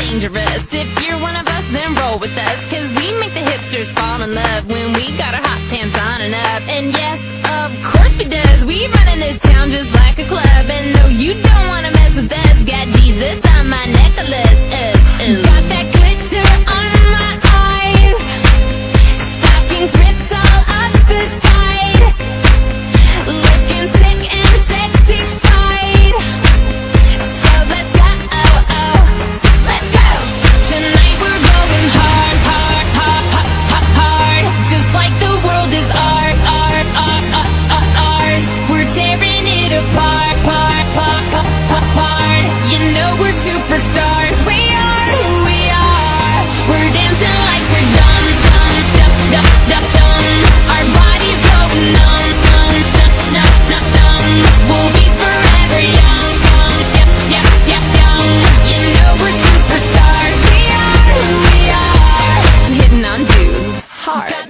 dangerous. If you're one of us, then roll with us, 'cause we make the hipsters fall in love when we got our hot pants on and up. And yes, of course we does. We run in this town just like a club. And no, you don't wanna mess with us. Got Jesus on my necklace. Got that glitter on my eyes. Stockings ripped all up the side. Looking sick and sexified. So let's go, let's go. Tonight we're going hard, hard, hard, hard, hard. Just like the world is ours. We're tearing it apart, You know we're superstars. We are who we are. We're dancing like we're dumb, dumb, dumb, dumb, dumb, dumb. Our bodies go numb, numb, numb, numb, numb, numb. We'll be forever young, young, young. You know we're superstars. We are who we are. Hitting on dudes hard.